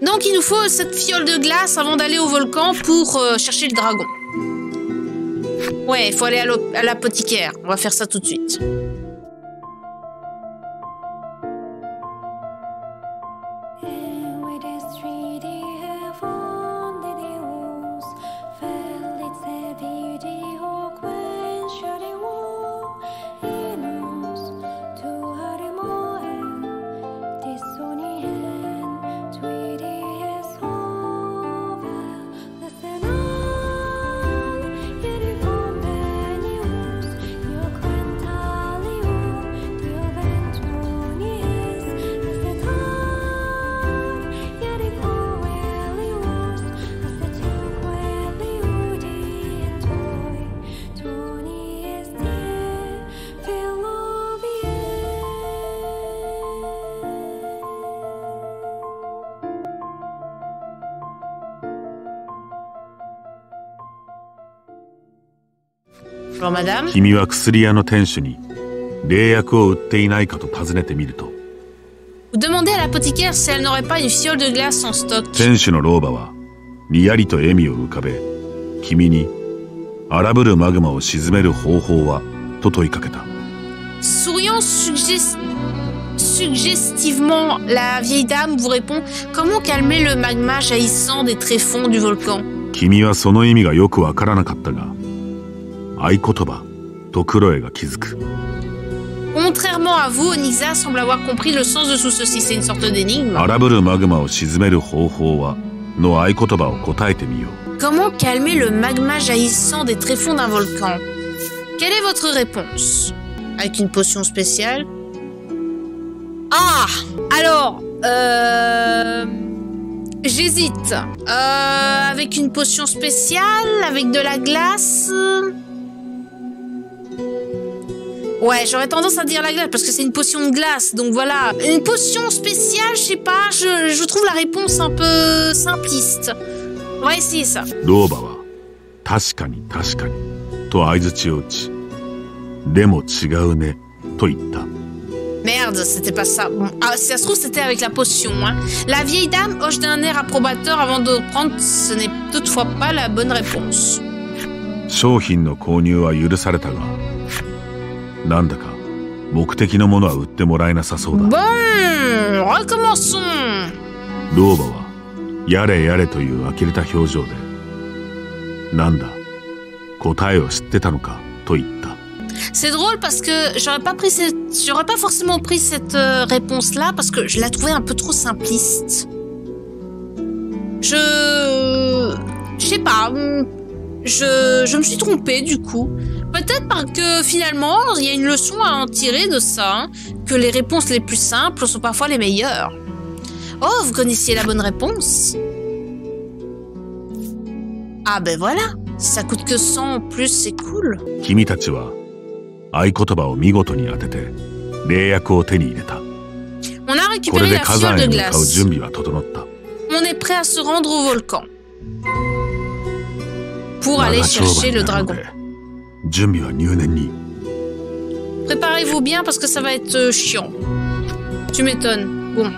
Donc il nous faut cette fiole de glace avant d'aller au volcan pour chercher le dragon. Ouais, il faut aller à l'apothicaire. On va faire ça tout de suite. Alors, madame. 君は薬屋の店主に霊薬を売っていないかと尋ねてみると、 Vous demandez à l'apothicaire si elle n'aurait pas une fiole de glace en stock. 店主の老婆はにやりと笑みを浮かべ、君に荒ぶるマグマを鎮める方法はと問いかけた。 Souriant suggestivement, la vieille dame vous répond: comment calmer le magma jaillissant des tréfonds du volcan? 君はその意味がよくわからなかったが、合言葉とクロエが気づく。 Contrairement à vous, Onyxa semble avoir compris le sens de tout ceci. C'est une sorte d'énigme. 荒ぶるマグマを鎮める方法はの合言葉を答えてみよう。 Comment calmer le magma jaillissant des tréfonds d'un volcan? Quelle est votre réponse? Avec une potion spéciale? Ah! Alors, j'hésite. Avec une potion spéciale? Avec de la glace? Ouais, j'aurais tendance à dire la glace parce que c'est une potion de glace, donc voilà. Une potion spéciale, je sais pas, je trouve la réponse un peu simpliste. On va essayer ça. 老婆は確かに確かにと相槌を打ち、でも違うねと言った。 Merde, c'était pas ça. Bon, si ça se trouve, c'était avec la potion, hein. La vieille dame hoche d'un air approbateur avant de reprendre. Ce n'est toutefois pas la bonne réponse. 商品の購入は許されたが、なんだか目的のものは売ってもらえなさそうだ。 Bon, recommençons. 老婆はやれやれという呆れた表情で、なんだ、答えを知ってたのかと言った。 C'est drôle parce que j'aurais pas forcément pris cette réponse-là parce que je la trouvais un peu trop simpliste. Je sais pas. Je me suis trompée du coup. Peut-être parce que finalement, il y a une leçon à en tirer de ça, hein, que les réponses les plus simples sont parfois les meilleures. Oh, vous connaissiez la bonne réponse? Ah ben voilà, si ça coûte que 100 en plus, c'est cool. 君たちは合言葉を見事に当てて霊薬を手に入れた。 On a これ récupéré で la 火 fiole 山 de へ向かう glace. 準備は整った。 On est prêt à se rendre au volcan pour aller 長丁場 chercher に le なるの dragon. で準備は入念に。 Préparez-vous bien parce que ça va être chiant. Tu m'étonnes. Bon.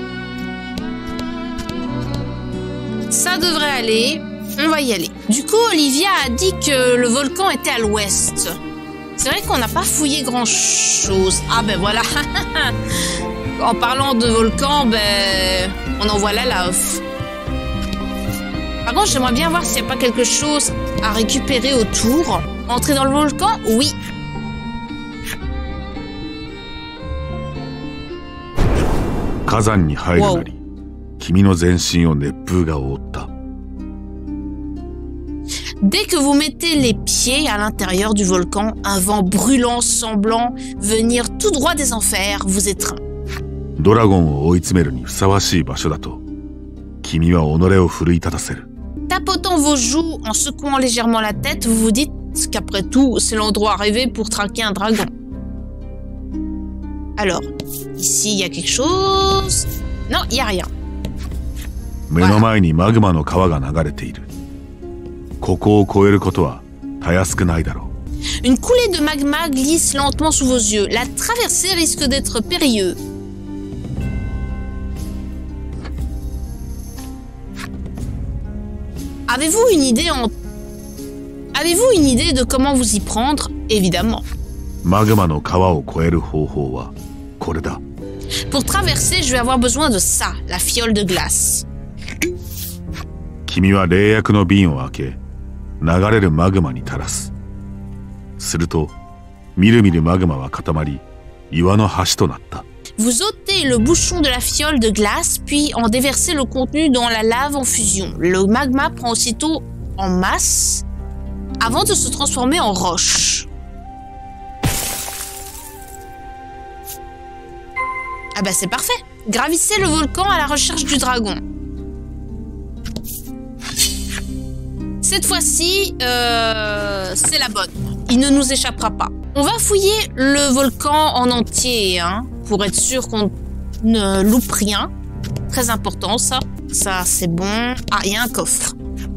Ça devrait aller. On va y aller. Du coup, Olivia a dit que le volcan était à l'ouest. C'est vrai qu'on n'a pas fouillé grand-chose. Ah ben voilà. En parlant de volcan, ben on en voit la lave. Par contre, j'aimerais bien voir s'il n'y a pas quelque chose à récupérer autour. Entrer dans le volcan? Oui. 火山に入るなり、君の全身を熱風が覆った。 Dès que vous mettez les pieds à l'intérieur du volcan, un vent brûlant semblant venir tout droit des enfers vous étreint. ドラゴンを追い詰めるにふさわしい場所だと、君は己を奮い立たせる。 Tapotant vos joues en secouant légèrement la tête, vous vous dites qu'après tout, c'est l'endroit rêvé pour traquer un dragon. Alors, ici, il y a quelque chose... Non, il n'y a rien. 目の前にマグマの川が流れている。ここを越えることはたやすくないだろう。 Une coulée de magma glisse lentement sous vos yeux. La traversée risque d'être périlleuse. Avez-vous une idée Avez-vous une idée de comment vous y prendre? Évidemment. マグマの川を越える方法はこれだ。 Pour traverser, je vais avoir besoin de ça, la fiole de glace. 君は冷薬の瓶を開け、流れるマグマに垂らす。すると、みるみるマグマは固まり、岩の橋となった。 Vous ôtez le bouchon de la fiole de glace, puis en déversez le contenu dans la lave en fusion. Le magma prend aussitôt en masse avant de se transformer en roche. Ah bah c'est parfait. Gravissez le volcan à la recherche du dragon. Cette fois-ci, c'est la bonne. Il ne nous échappera pas. On va fouiller le volcan en entier, hein, pour être sûr qu'on ne loupe rien. Très important ça. Ça c'est bon. Ah, il y a un coffre.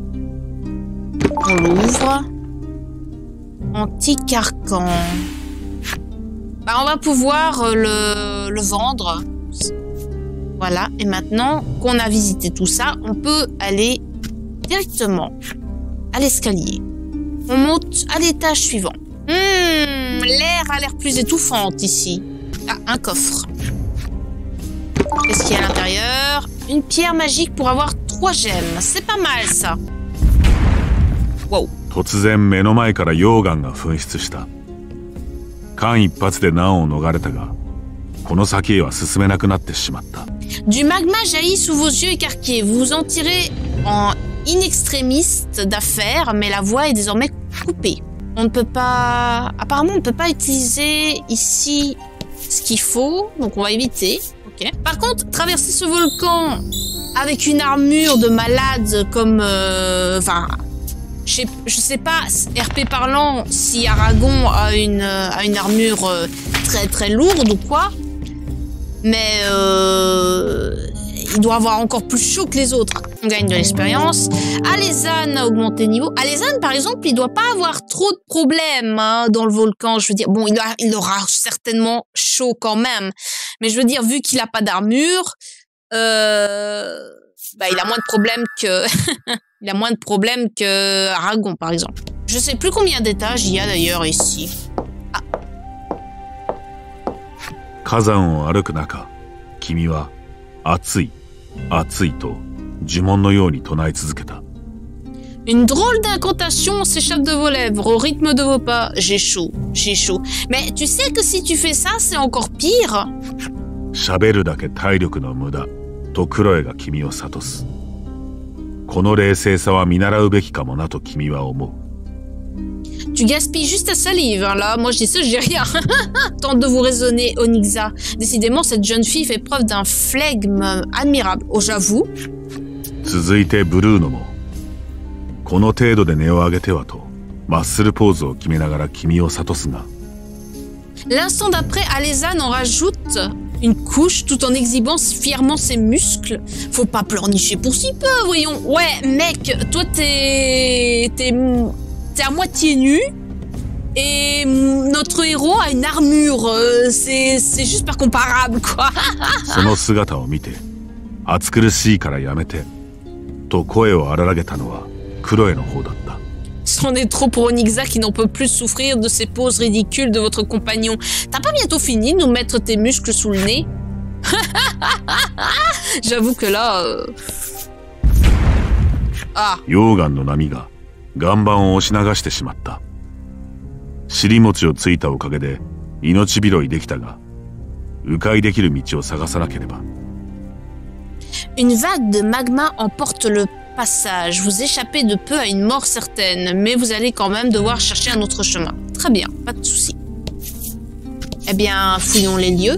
On l'ouvre. Anti-carcan. Bah, on va pouvoir le vendre. Voilà. Et maintenant qu'on a visité tout ça, on peut aller directement à l'escalier. On monte à l'étage suivant. L'air a l'air plus étouffante ici. Ah, un coffre. Qu'est-ce qu'il y a à l'intérieur? Une pierre magique pour avoir 3 gemmes. C'est pas mal ça. Wow. 突然目の前から溶岩が噴出した。間一髪で難を逃れたが、この先へは進めなくなってしまった。 Du magma jaillit sous vos yeux écarquillés. Vous vous en tirez en in extremis d'affaires, mais la voie est désormais coupée. On ne peut pas... Apparemment, on ne peut pas utiliser ici ce qu'il faut, donc on va éviter. Okay. Par contre, traverser ce volcan avec une armure de malade comme... Enfin... je sais pas, RP parlant, si Aragon a une armure très très lourde ou quoi, mais il doit avoir encore plus chaud que les autres. On gagne de l'expérience. Alezan a augmenté niveau. Alezan, par exemple, il doit pas avoir trop de problèmes hein, dans le volcan. Je veux dire, bon, il aura certainement chaud quand même, mais je veux dire, vu qu'il a pas d'armure, bah, il a moins de problèmes que il a moins de problèmes que Aragon, par exemple. Je sais plus combien d'étages il y a d'ailleurs ici. Ah. 火山を歩く中、君は暑い、暑いと呪文のように唱え続けた。 Une drôle d'incantation s'échappe de vos lèvres au rythme de vos pas. J'ai chaud, j'ai chaud. Mais tu sais que si tu fais ça, c'est encore pire. 喋るだけ体力の無駄とクロエが君を諭す。この冷静さは見習うべきかもなと君は思う。 Tu gaspilles juste ta salive, hein, là. Moi, je dis ça, je dis rien. Tente de vous raisonner, Onyxa. Décidément, cette jeune fille fait preuve d'un flegme admirable. Oh, j'avoue. 続いてブルーノも、この程度で値を上げてはと、マッスルポーズを決めながら君を諭すが。 L'instant d'après, Alezan en rajoute une couche tout en exhibant fièrement ses muscles. Faut pas pleurnicher pour si peu, voyons. Ouais, mec, toi t'es à moitié nu et notre héros a une armure. C'est juste pas comparable, quoi. その姿を見て、暑苦しいからやめて、と声を荒らげたのはクロエの方だった。 C'en est trop pour Onyxa qui n'en peut plus souffrir de ces poses ridicules de votre compagnon. T'as pas bientôt fini de nous mettre tes muscles sous le nez? J'avoue que là... Ah. 溶岩の波が岩盤を押し流してしまった。尻餅をついたおかげで命拾いできたが、迂回できる道を探さなければ。 Une vague de magma emporte le passage. Vous échappez de peu à une mort certaine, mais vous allez quand même devoir chercher un autre chemin. Très bien, pas de souci. Eh bien, fouillons les lieux.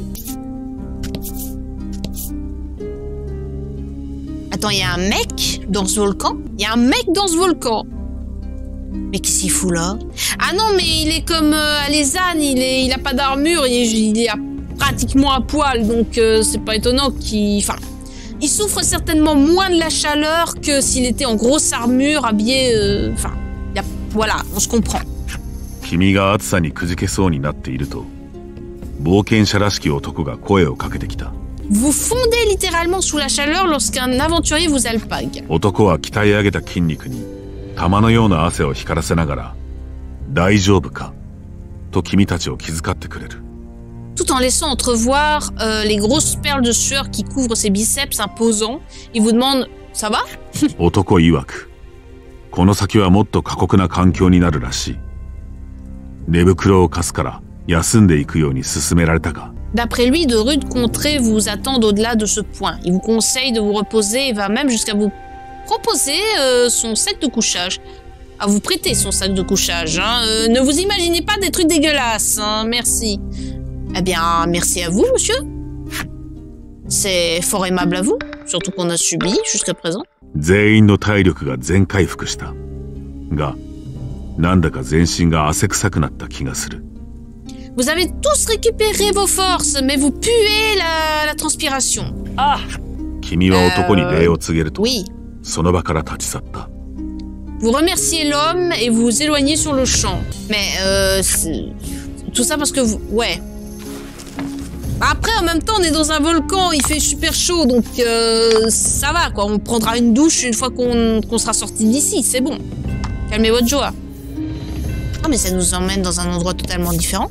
Attends, il y a un mec dans ce volcan? Il y a un mec dans ce volcan. Mais qu'est-ce qu'il fout là? Ah non, mais il est comme Alezan, il a pas d'armure, il est pratiquement à poil, donc c'est pas étonnant qu'il... Enfin, il souffre certainement moins de la chaleur que s'il était en grosse armure, habillé... Enfin, voilà, on se comprend. 君が暑さにくじけそうになっていると、冒険者らしき男が声をかけてきた。 Vous fondez littéralement sous la chaleur lorsqu'un aventurier vous alpague. 男は鍛え上げた筋肉に玉のような汗を光らせながら大丈夫かと君たちを気遣ってくれる。 Tout en laissant entrevoir les grosses perles de sueur qui couvrent ses biceps imposants, il vous demande « Ça va ?» 男曰く、この先はもっと過酷な環境になるらしい。寝袋を貸すから休んでいくように勧められたが。 D'après lui, de rudes contrées vous attendent au-delà de ce point. Il vous conseille de vous reposer et va même jusqu'à vous proposer son sac de couchage. À vous prêter son sac de couchage. Hein. Ne vous imaginez pas des trucs dégueulasses. Hein. Merci. Eh bien, merci à vous, monsieur. C'est fort aimable à vous, surtout qu'on a subi jusqu'à présent. 全員の体力が全回復した。が、なんだか全身が汗臭くなった気がする。 Vous avez tous récupéré vos forces, mais vous puez la transpiration. Ah. 君は男に礼を告げると、 Oui. その場から立ち去った。 Vous remerciez l'homme et vous vous éloignez sur le champ. Mais tout ça parce que vous... Ouais. Après, en même temps, on est dans un volcan, il fait super chaud, donc ça va, quoi. On prendra une douche une fois qu'on sera sorti d'ici, c'est bon. Calmez votre joie. Ah, mais ça nous emmène dans un endroit totalement différent.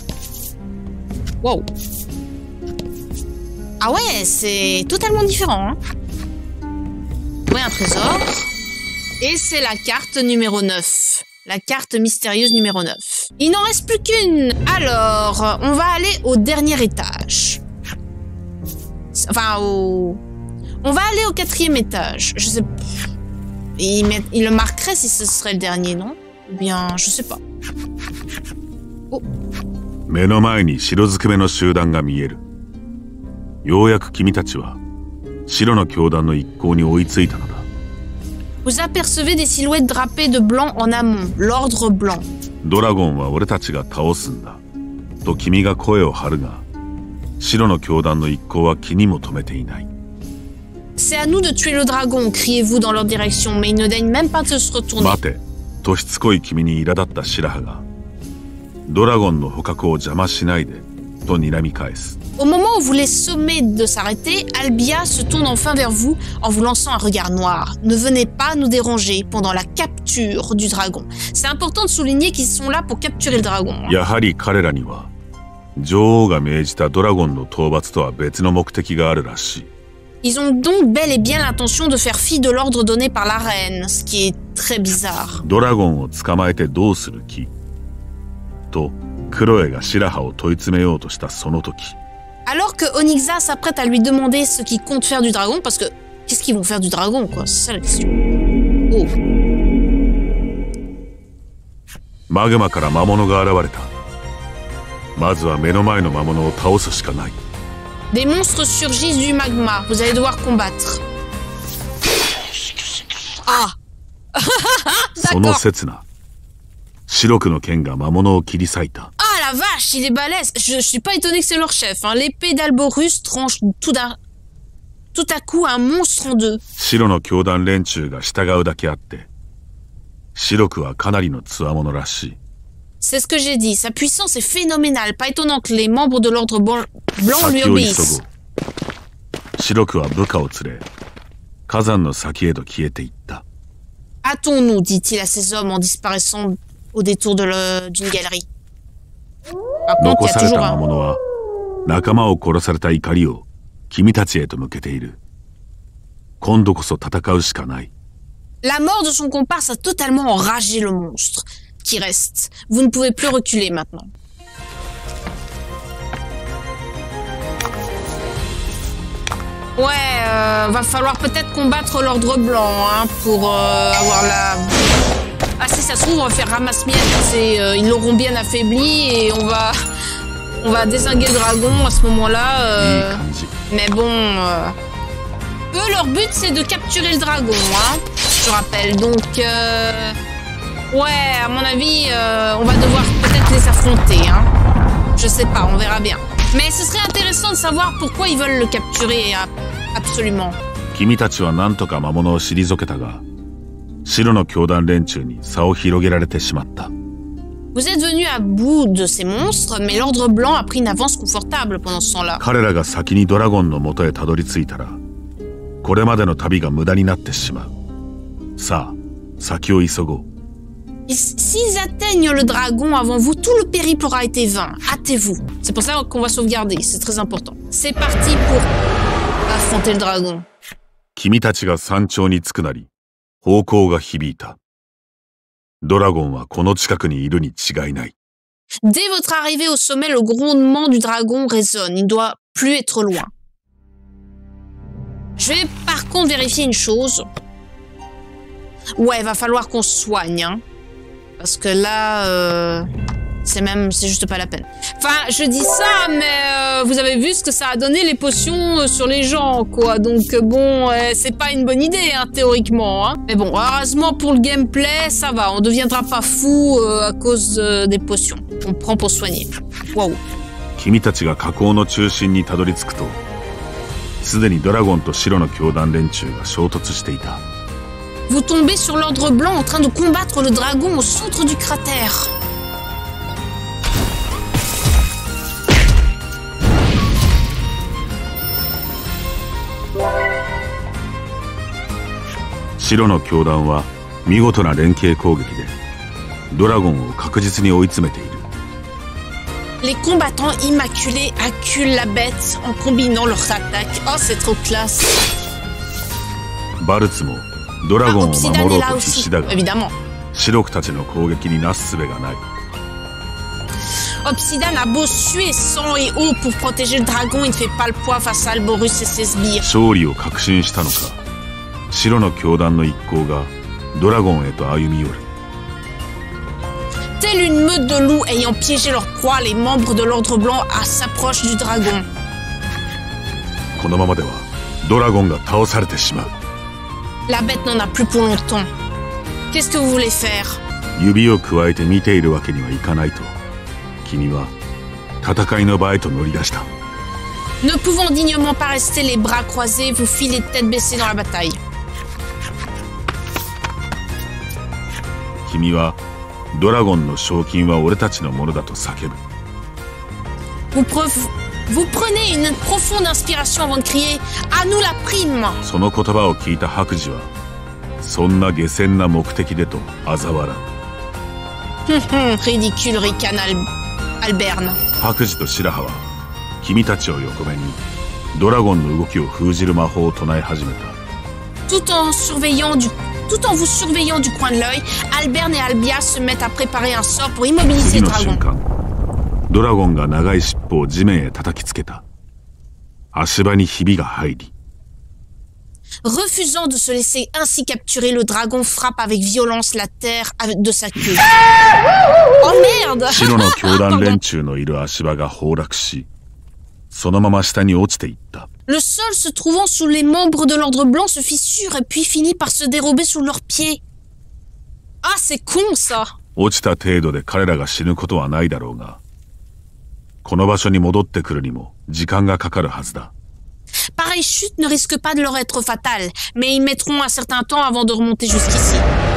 Wow. Ah ouais, c'est totalement différent, hein. Ouais, un trésor. Et c'est la carte numéro 9. La carte mystérieuse numéro 9. Il n'en reste plus qu'une. Alors, on va aller au dernier étage. Enfin, on va aller au 4e étage. Je sais pas. Il le marquerait si ce serait le dernier, non? Ou bien, je sais pas. Oh. 目の前に白ずくめの集団が見える。ようやく君たちは白の教団の一行に追いついたのだ。 Vous apercevez des silhouettes drapées de blanc en amont, l'ordre blanc. ドラゴンは俺たちが倒すんだ。と君が声を張るが、白の教団の一行は気にも留めていない。 C'est à nous de tuer le dragon, criez-vous dans leur direction, mais ils ne daignent même pas de se retourner. 待て、としつこい君に苛立った白羽が、ドラゴンの捕獲を邪魔しないで、と睨み返す。 Au moment où vous les sommez de s'arrêter, Albia se tourne enfin vers vous en vous lançant un regard noir. Ne venez pas nous déranger pendant la capture du dragon. C'est important de souligner qu'ils sont là pour capturer le dragon. やはり彼らには、女王が命じたドラゴンの討伐とは別の目的があるらしい。 Ils ont donc bel et bien l'intention de faire fi de l'ordre donné par la reine, ce qui est très bizarre. ドラゴンを捕まえてどうする気と、クロエが白羽を問い詰めようとしたその時。 Alors que Onyxa s'apprête à lui demander ce qu'ils comptent faire du dragon, parce que qu'est-ce qu'ils vont faire du dragon, quoi? C'est ça la question. Oh. マグマから魔物が現れた。まずは目の前の魔物を倒すしかない。 Des monstres surgissent du magma. Vous allez devoir combattre. Ah. その刹那、白くの剣が魔物を切り裂いた。 Ah la vache, il est balèze. Je suis pas étonné que c'est leur chef. Hein. L'épée d'Alborus tranche tout à coup un monstre en deux. 白の教団連中が従うだけあって、白くはかなりの強者らしい。 C'est ce que j'ai dit. Sa puissance est phénoménale. Pas étonnant que les membres de l'ordre blanc lui 先を急 obéissent. ごう。白くは部下を連れ、火山の先へと消えていった。 Hâtons-nous, dit-il à ses hommes en disparaissant au détour d'une galerie. Par contre, il 残 y a され toujours た魔 un... 物は、仲間を殺された怒りを君たちへと向けている。今度こそ戦うしかない。 La mort de son comparse a totalement enragé le monstre qui reste. Vous ne pouvez plus reculer maintenant. Ouais, va falloir peut-être combattre l'ordre blanc hein, pour avoir la... Ah si ça se trouve, on va faire ramasse-miettes. Ils l'auront bien affaibli et on va dézinguer le dragon à ce moment-là. Mais bon... Eux, leur but, c'est de capturer le dragon, hein, je rappelle. Donc, ouais, à mon avis, on va devoir peut-être les affronter, hein. Je sais pas, on verra bien. Mais ce serait intéressant de savoir pourquoi ils veulent le capturer, absolument. 君たちは何とか魔物を退けたが、白の教団連中に差を広げられてしまった。 Vous Vous êtes venu à bout de ces monstres, mais l'Ordre Blanc a pris une avance confortable pendant ce temps-là. 彼らが先にドラゴンの元へたどり着いたら、これまでの旅が無駄になってしまう。さあ、先を急ごう。 Et s'ils atteignent le dragon avant vous, tout le périple aura été vain. Hâtez-vous. C'est pour ça qu'on va sauvegarder, c'est très important. C'est parti pour affronter le dragon. 君たちが山頂に着くなり、咆哮が響いた。ドラゴンはこの近くにいるに違いない。 Dès votre arrivée au sommet, le grondement du dragon résonne. Il ne doit plus être loin. Je vais par contre vérifier une chose. Ouais, va falloir qu'on se soigne, hein. Parce que là, c'est juste pas la peine. Enfin, je dis ça, mais vous avez vu ce que ça a donné les potions sur les gens, quoi. Donc bon, c'est pas une bonne idée, hein, théoriquement. Hein. Mais bon, heureusement pour le gameplay, ça va. On deviendra pas fou à cause des potions qu'on prend pour soigner. Waouh. 君たちが火口の中心にたどり着くと、すでにドラゴンと白の教団連中が衝突していた。 Vous tombez sur l'Ordre Blanc en train de combattre le dragon au centre du cratère. Shiroの教団は見事な連携攻撃でドラゴンを確実に追い詰めている。 Les combattants immaculés acculent la bête en combinant leurs attaques. Oh, c'est trop classe. バルツもドラゴンを守ろうと必死だが、 évidemment. 白くたちの攻撃になすすべがない。 Obsidian a beau suer sang et eau pour protéger le dragon, il ne fait pas le poids face à Alborus et ses sbires. 勝利を確信したのか、白の教団の一行がドラゴンへと歩み寄る。 Telle une meute de loups ayant piégé leur proie, les membres de l'Ordre Blanc s'approchent du dragon. このままではドラゴンが倒されてしまう。 La bête n'en a plus pour longtemps. Qu'est-ce que vous voulez faire? 指をくわえて見ているわけにはいかないと、君は戦いの場へと乗り出した。 Ne pouvant dignement pas rester les bras croisés, vous filez tête baissée dans la bataille. 君はドラゴンの賞金は俺たちのものだと叫ぶ。 Vous prenez une profonde inspiration avant de crier « À nous la prime !» その言葉を聞いた白磁は、そんな下賤な目的でと嘲笑う。 Ridicule, ricane Alberne. 白磁と白羽は、君たちを横目に、ドラゴンの動きを封じる魔法を唱え始めた。 Tout en vous surveillant du coin de l'œil, Alberne et Albia se mettent à préparer un sort pour immobiliser le dragon. ドラゴンが長い尻尾を地面へ叩きつけた。足場にひびが入り。 Refusant de se laisser ainsi capturer, le dragon frappe avec violence la terre de sa queue. Oh merde! 白の教団連中のいる足場が崩落し、そのまま下に落ちていった。 Le sol se trouvant sous les membres de l'Ordre Blanc se fissure et puis finit par se dérober sous leurs pieds. Ah, c'est con ça! 落ちた程度で彼らが死ぬことはないだろうが、この場所に戻ってくるにも時間がかかるはずだ。 Pareille chute ne risque pas de leur être fatale, mais ils mettront un certain temps avant de remonter jusqu'ici.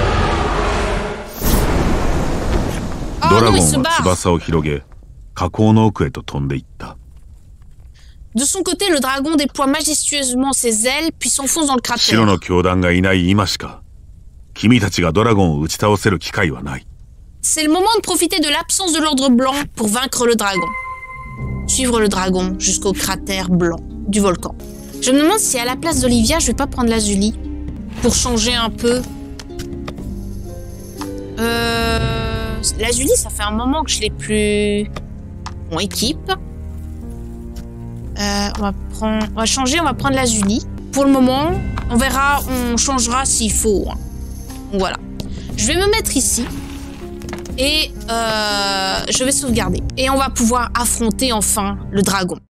ドラゴンは翼を広げ、火口の奥へと飛んでいった。 De son côté, le dragon déploie majestueusement ses ailes, puis s'enfonce dans le cratère. 白の教団がいない今しか、君たちがドラゴンを打ち倒せる機会はない。 C'est le moment de profiter de l'absence de l'Ordre Blanc pour vaincre le dragon. Suivre le dragon jusqu'au cratère blanc du volcan. Je me demande si à la place d'Olivia, je vais pas prendre Lazuli pour changer un peu. Lazuli, ça fait un moment que je l'ai plus en équipe. On va changer, on va prendre Lazuli. Pour le moment, on verra, on changera s'il faut. Voilà. Je vais me mettre ici. Et je vais sauvegarder. Et on va pouvoir affronter enfin le dragon.